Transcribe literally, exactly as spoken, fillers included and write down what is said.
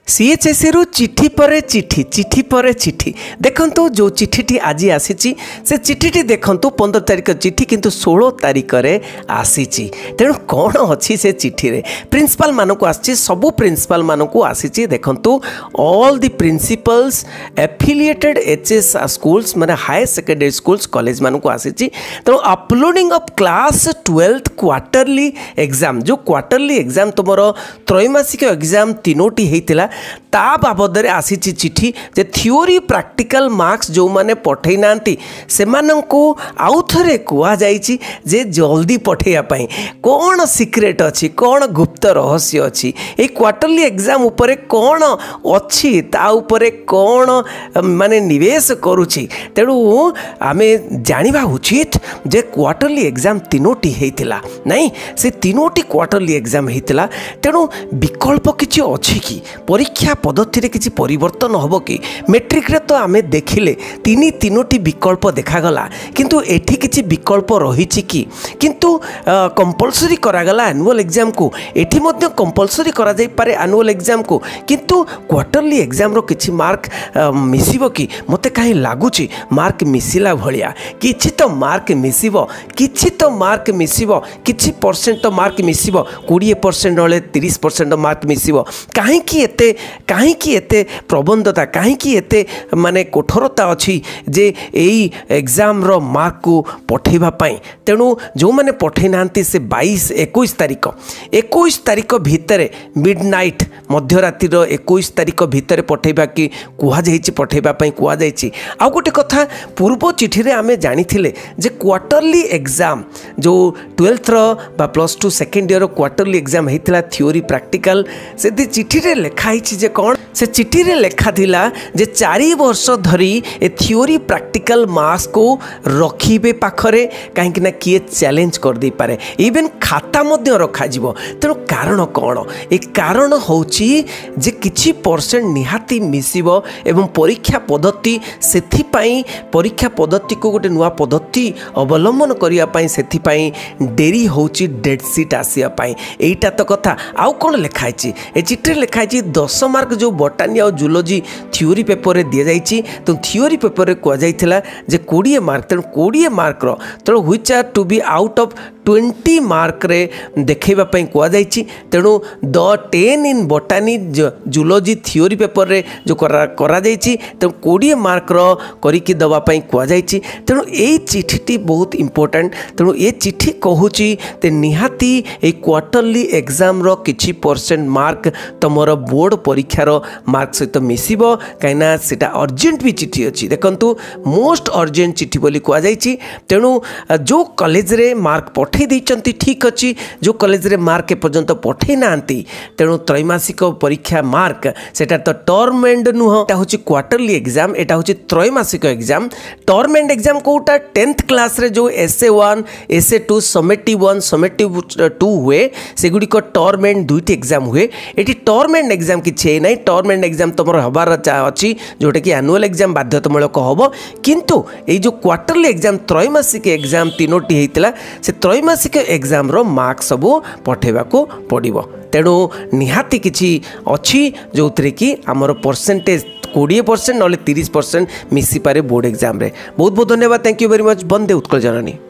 सीएचएससी रु चिठी पर चिठी चिठी पर चिठी देखंतु जो चिठीटी आज आसी से चिठीटी देखंतु पंद्रह तारिख चिठी किंतु सोलह तारिख रे आसी तेणु कौन अच्छी से चिठी रे प्रिंसिपल मानक आसी सबू प्रिंसिपल मानक आसी देखंतु all the principals affiliated HS schools माने हायर सेकेंडरी स्कूल्स कॉलेज मानक आसी तेणु uploading of class twelfth quarterly exam जो क्वार्टरली एग्जाम तुम त्रैमासिक एग्जाम तीनोटी होता ता बाबद आसी चिठी जे थियोरी प्रैक्टिकल मार्क्स जो माने पठे नांती से माननको आउ थरे कुआ जाइछि जे जल्दी पठेया पई कौन सीक्रेट अच्छी कौन गुप्त रहस्य अच्छी ए क्वार्टरली एग्जाम उपरे कौन अच्छी ता उपरे कौन माने निवेश करुछि तेणु आमे जानिबा उचित जे क्वार्टरली एग्जाम तीनोटी हेतिला नहीं से तीनोटी क्वार्टरली एग्जाम हेतिला तेणु विकल्प किछि अछि कि परीक्षा पद्धति रे किछि परिवर्तन हबो कि मैट्रिक रे तो आमे देखिले तीनी तीनोटी विकल्प देखागला किंतु एठी किछि विकल्प रहिछि कि किंतु कंपलसरी करागला एनुअल एग्जाम को एठी मध्ये कंपलसरी करा जाई पारे एनुअल एग्जाम को किंतु क्वार्टरली एग्जाम रो किछि मार्क मिसिबो कि मते काहे लागुछि मार्क मिसिला भलिया किछि तो मार्क मिसिबो किछि तो मार्क मिसिबो किछि परसेंट तो मार्क मिसिबो बीस परसेंट वाले तीस परसेंट मार्क मिसिबो काहे कि एते काहे कि एते प्रबंधता काहे कि एते माने कठोरता अछि जे एई एग्जाम रो मार्क को पठेबा पई तेणु जो माने पठे नांती से बाईस इक्कीस तारिख इक्कीस तारिख भितरे मिडनाइट मध्यराति रो इक्कीस तारिख भितरे पठेबा कि कुहा जाइछि पठेबा पई कुहा जाइछि आ गोटे कथा पूर्व चिठी रे आमे जानिथिले जे क्वार्टरली एग्जाम जो ट्वेल्थ रो बा प्लस टू सेकेंड ईयर रो क्वार्टरली एग्जाम हेतिला थ्योरी प्रैक्टिकल से दी चिठी रे लेखा हिछि जे कोन से चिठी रे लेखा थिला जे चारि वर्ष धरी ए थ्योरी प्रैक्टिकल मार्क्स को रखिबे पाखरे काहे कि ना किए चैलेंज कर दे पारे इवन खाता मध्य रखा जीवो तेणु कारण कौन ए कारण होची जे किछि परसेंट निहाती मिसिबो एवं परीक्षा पद्धति सेथि पई परीक्षा पद्धति को गोटे नुआ पद्धति अवलंबन करिया पई सेथि पई डेरी होची डेट सीट आसिया पई एटा तो कथा आउ कोन लेखा हिछि ए चिट्ठी लेखा हिछि दस मार्क जो बॉटनी और जूलॉजी थ्योरी पेपर रे दिया जाइछि तो थ्योरी पेपर रे को जाइथिला जे बीस मार्क तेणु बीस मार्क रो तेणु which are to be out of twenty mark रे देखैबा पई को जाइछि तेणु the ten in botany zoology theory paper रे जो करा करा जाइछि तेणु बीस मार्क रो करिकि दबा पई को जाइछि तेणु ए चिठीटी बहुत इंपोर्टेंट तेणु ए चिठी कहूछि ते निहाती ए क्वार्टरली एग्जाम रो किछि परसेंट मार्क तमर बोर्ड परीक्षा रो मार्क सहित मिसिबो काइना सेटा अर्जेंट भी चिठी अछि देखंतु मोस्ट अर्जेंट चिठी बोली को जाइछि तेणु जो कॉलेज रे मार्क पठे दैचंती ठीक अछि जो कॉलेज रे मार्क ए पर्यंत पठे नांती तेणु त्रैमासिक परीक्षा मार्क सेटा तो टर्म एंड नुह एटा होछि क्वार्टरली एग्जाम एटा होछि त्रैमासिक एग्जाम टर्म एंड एग्जाम कोटा टेंथ क्लास रे जो SA one SA two summative one summative two हुए सेगुडी को टर्म एंड दुईटी एग्जाम हुए एटी टर्म एंड एग्जाम किछि नै टर्म एंड एग्जाम तुमर हबार अछि जोटा कि एनुअल एग्जाम बाध्यतामूलक हबो किंतु ए जो क्वार्टरली एग्जाम त्रैमासिक एग्जाम तीनोटी हेतिला से त्रैमासिक एग्जाम रो मार्क सबो पठेबा को पड़िबो तेणु निहाती किछि अछि जो थरे कि हमर परसेंटेज बीस परसेंट नले तीस परसेंट मिसी पारे बोर्ड एग्जाम रे बहुत बहुत धन्यवाद थैंक यू वेरी मच वंदे उत्कल जननी।